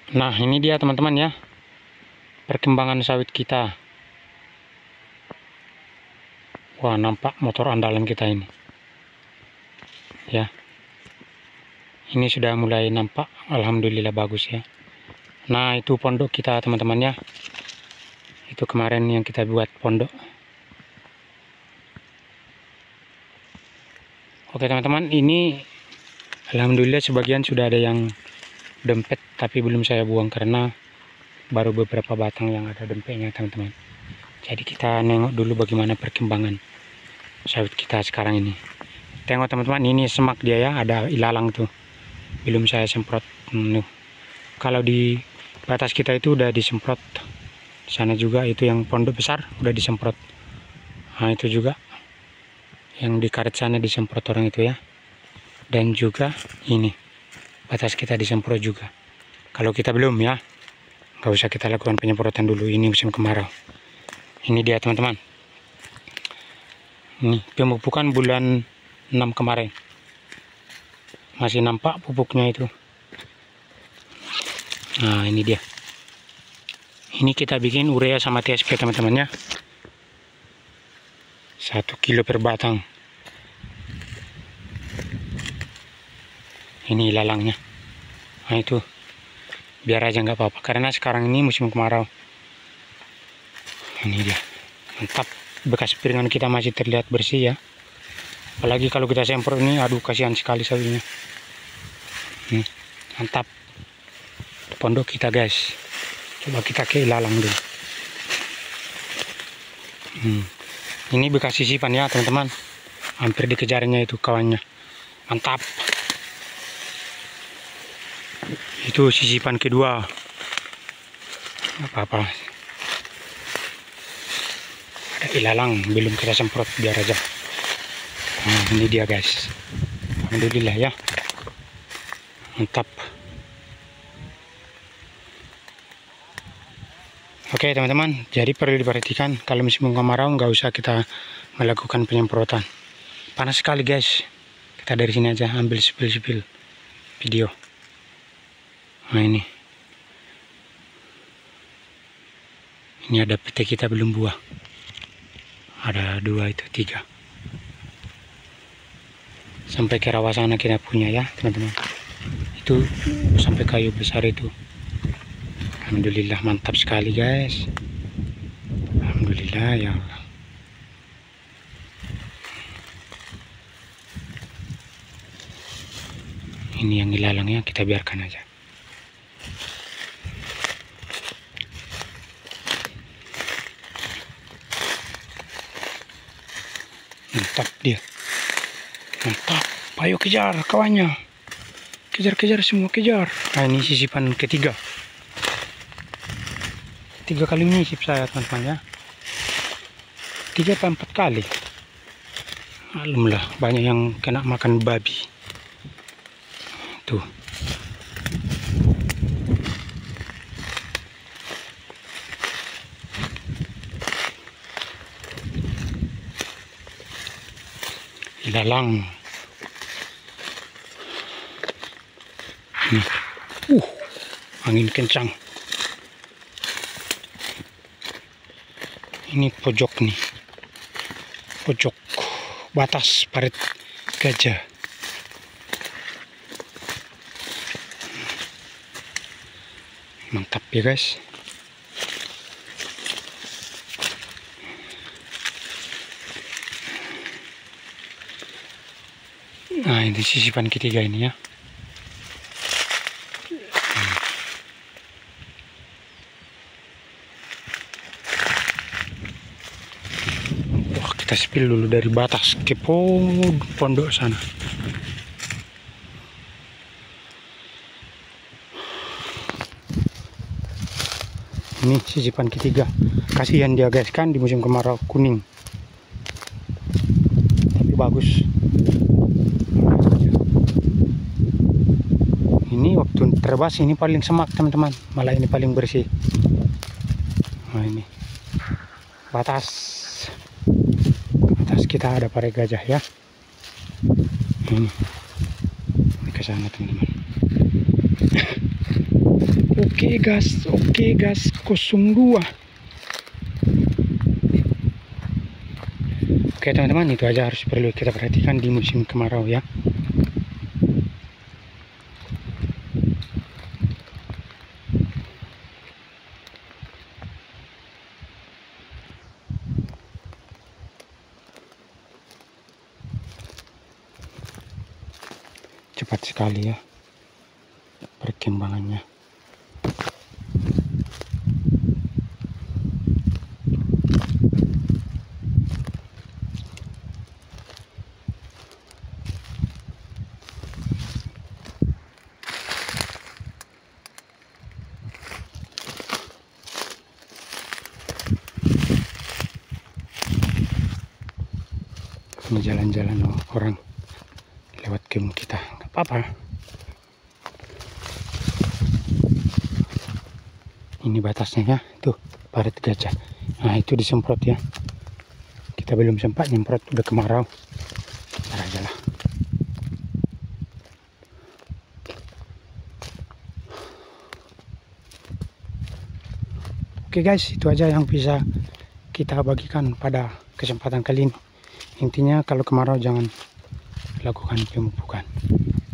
Nah, ini dia teman-teman ya, perkembangan sawit kita. Wah, nampak motor andalan kita ini. Ya. Ini sudah mulai nampak, alhamdulillah bagus ya. Nah, itu pondok kita teman-teman ya. Itu kemarin yang kita buat pondok. Oke teman-teman, ini alhamdulillah sebagian sudah ada yang dempet, tapi belum saya buang karena baru beberapa batang yang ada dempetnya teman-teman. Jadi kita nengok dulu bagaimana perkembangan sawit kita sekarang ini. Tengok teman-teman, ini semak dia ya, ada ilalang tuh. Belum saya semprot. Kalau di batas kita itu udah disemprot. Di sana juga itu yang pondok besar udah disemprot. Nah, itu juga yang di karet sana disemprot orang itu ya. Dan juga ini batas kita disemprot juga. Kalau kita belum ya, nggak usah kita lakukan penyemprotan dulu, ini musim kemarau. Ini dia teman-teman. Ini pemupukan bulan 6 kemarin. Masih nampak pupuknya itu. Nah, ini dia. Ini kita bikin urea sama TSP teman-teman ya. 1 kilo per batang. Ini lalangnya. Nah, itu biar aja nggak apa-apa karena sekarang ini musim kemarau. Ini dia, mantap. Bekas piringan kita masih terlihat bersih ya. Apalagi kalau kita semprot ini, aduh kasihan sekali sawitnya. Mantap. Pondok kita guys. Coba kita ke ilalang dulu. Ini bekas sisipan ya teman-teman. Hampir dikejarnya itu kawannya. Mantap. Itu sisipan kedua. Apa-apa. Ada ilalang, belum kita semprot, biar aja. Nah, ini dia guys. Alhamdulillah ya. Mantap. Oke teman-teman, jadi perlu diperhatikan kalau musim kemarau nggak usah kita melakukan penyemprotan. Panas sekali guys. Kita dari sini aja ambil spill video. Nah, ini ada petai kita belum buah. Ada 2 itu 3. Sampai ke rawa sana kita punya ya teman-teman. Itu sampai kayu besar itu. Alhamdulillah mantap sekali guys. Alhamdulillah ya Allah. Ini yang ilalangnya kita biarkan aja. Mantap dia. Mantap. Ayo kejar kawannya. Kejar semua, kejar. Nah, ini sisipan ketiga. 3 kali nyisip saya teman-teman ya. 3 atau 4 kali. Alhamdulillah banyak yang kena makan babi. Tuh. Ilalang. Angin kencang. Ini pojok nih. Pojok batas parit gajah. Mantap ya guys. Nah, ini sisipan ketiga ini ya. Wah, kita spill dulu dari batas ke pondok sana. Ini sisipan ketiga. Kasihan dia guys kan di musim kemarau kuning. Tapi bagus. Ini waktu terbas ini paling semak teman-teman. Malah ini paling bersih. Nah, ini batas kita ada parit gajah ya. Ini ke sana teman-teman. Oke gas 02. Oke teman-teman, itu aja harus perlu kita perhatikan di musim kemarau ya. Cepat sekali ya perkembangannya. Ini jalan-jalan orang lewat kebun kita, nggak apa-apa. Ini batasnya ya, tuh parit gajah. Nah itu disemprot ya. Kita belum sempat nyemprot, udah kemarau. Ntar aja lah. Oke guys, itu aja yang bisa kita bagikan pada kesempatan kali ini. Intinya kalau kemarau jangan lakukan pemupukan.